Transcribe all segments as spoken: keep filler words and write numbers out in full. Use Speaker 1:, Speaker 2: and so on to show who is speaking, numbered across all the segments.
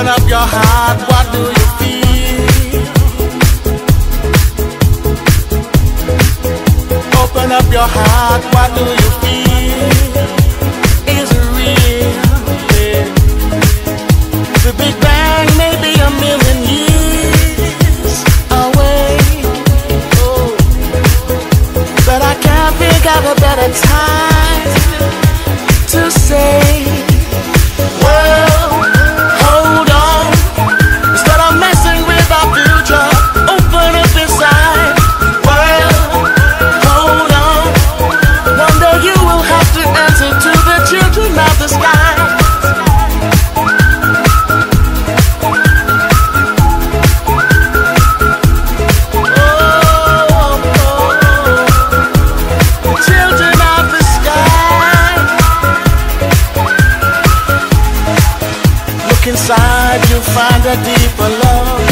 Speaker 1: up your heart, what do you feel? Open up your heart, what do you feel? Is it real? Yeah. The Big Bang may be a million years away, oh, but I can't figure out a better time to say, well, hold on, instead of messing with our future, open up inside. Well, hold on, one day you will have to answer to the children of the sky. Inside you find a deeper love,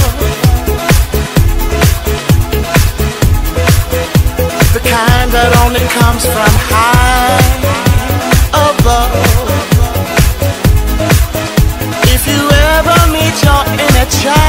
Speaker 1: the kind that only comes from high above. If you ever meet your inner child,